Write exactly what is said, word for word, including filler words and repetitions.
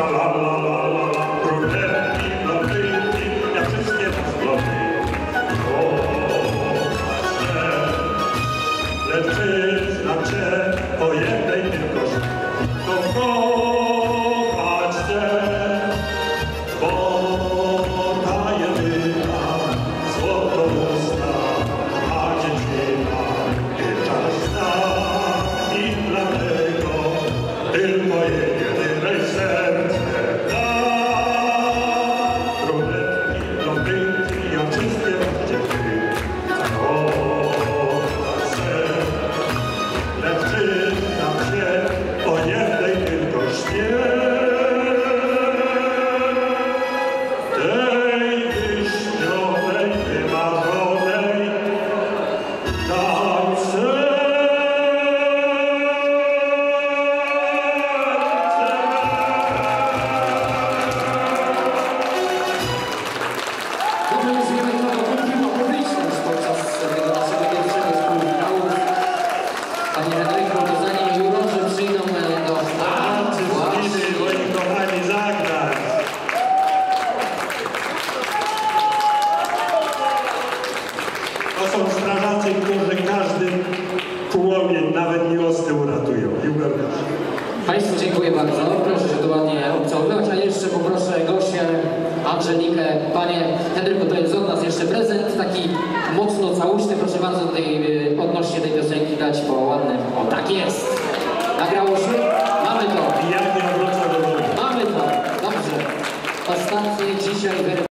To są strażacy, którzy każdy płomień, nawet miłosny uratują. Państwu dziękuję bardzo. Proszę się tu ładnie obcałować, a jeszcze poproszę gościa Angelikę. Panie Henryku, to jest od nas jeszcze prezent, taki mocno całuszny. Proszę bardzo tutaj odnośnie tej piosenki dać, bo ładny. O, tak jest. Nagrało się? Mamy to. Ja nie wrócę do domu. Mamy to. Dobrze. Ostatni dzisiaj